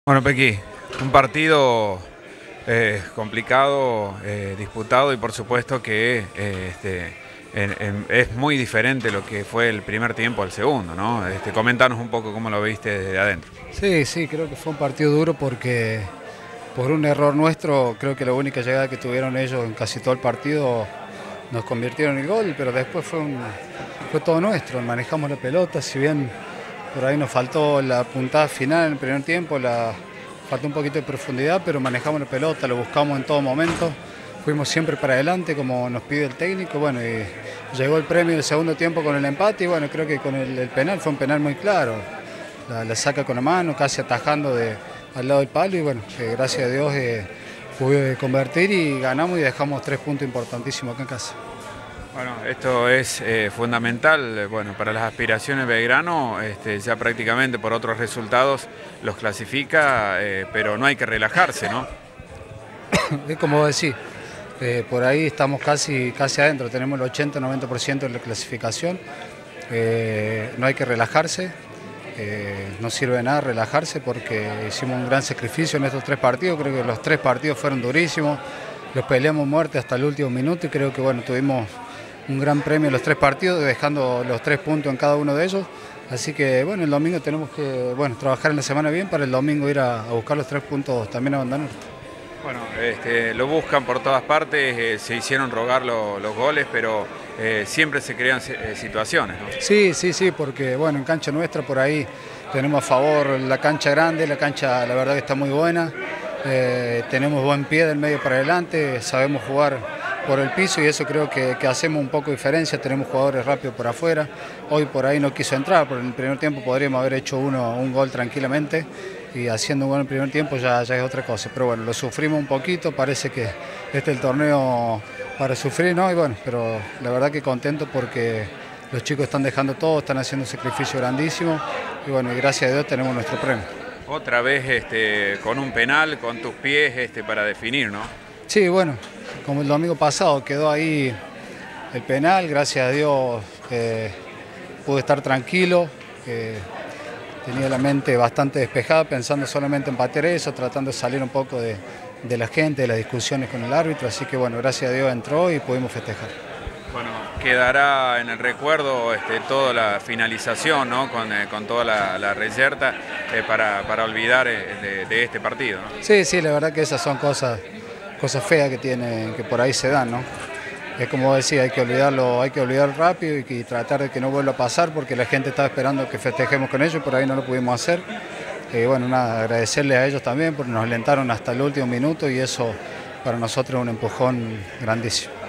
Bueno, Pequi, un partido complicado, disputado y por supuesto que es muy diferente lo que fue el primer tiempo al segundo, ¿no? Coméntanos un poco cómo lo viste desde adentro. Sí, sí, creo que fue un partido duro porque por un error nuestro, creo que la única llegada que tuvieron ellos en casi todo el partido nos convirtieron en el gol, pero después fue todo nuestro, manejamos la pelota, si bien por ahí nos faltó la puntada final en el primer tiempo, faltó un poquito de profundidad, pero manejamos la pelota, lo buscamos en todo momento, fuimos siempre para adelante como nos pide el técnico, bueno, y llegó el premio del segundo tiempo con el empate y bueno, creo que con el penal fue un penal muy claro, la saca con la mano, casi atajando al lado del palo y bueno, gracias a Dios pude convertir y ganamos y dejamos 3 puntos importantísimos acá en casa. Bueno, esto es fundamental, bueno, para las aspiraciones de Belgrano, ya prácticamente por otros resultados los clasifica, pero no hay que relajarse, ¿no? Es como vos decís, por ahí estamos casi adentro, tenemos el 80-90% de la clasificación, no hay que relajarse, no sirve de nada relajarse porque hicimos un gran sacrificio en estos 3 partidos, creo que los 3 partidos fueron durísimos, los peleamos muerte hasta el último minuto y creo que bueno, tuvimos un gran premio en los 3 partidos, dejando los 3 puntos en cada uno de ellos. Así que bueno, el domingo tenemos que trabajar en la semana bien para el domingo ir a buscar los 3 puntos también a Abandonar. Bueno, lo buscan por todas partes, se hicieron rogar los goles, pero siempre se crean situaciones, ¿no? Sí, porque bueno, en cancha nuestra por ahí tenemos a favor la cancha grande, la cancha la verdad que está muy buena, tenemos buen pie del medio para adelante, sabemos jugar por el piso y eso creo que hacemos un poco de diferencia, tenemos jugadores rápidos por afuera, hoy por ahí no quiso entrar, pero en el primer tiempo podríamos haber hecho un gol tranquilamente y haciendo un gol en el primer tiempo ya es otra cosa, pero bueno, lo sufrimos un poquito, parece que este es el torneo para sufrir, ¿no? Y bueno, pero la verdad que contento porque los chicos están dejando todo, están haciendo un sacrificio grandísimo y bueno, y gracias a Dios tenemos nuestro premio. Otra vez con un penal, con tus pies para definir, ¿no? Sí, bueno, como el domingo pasado quedó ahí el penal, gracias a Dios pude estar tranquilo, tenía la mente bastante despejada pensando solamente en patear eso, tratando de salir un poco de la gente, de las discusiones con el árbitro, así que bueno, gracias a Dios entró y pudimos festejar. Bueno, quedará en el recuerdo toda la finalización, ¿no? Con toda la reyerta para olvidar de este partido, ¿no? Sí, la verdad que esas son cosas feas que por ahí se dan, ¿no? Es como decía, hay que olvidar rápido y tratar de que no vuelva a pasar porque la gente estaba esperando que festejemos con ellos y por ahí no lo pudimos hacer. Bueno, nada, agradecerles a ellos también porque nos alentaron hasta el último minuto y eso para nosotros es un empujón grandísimo.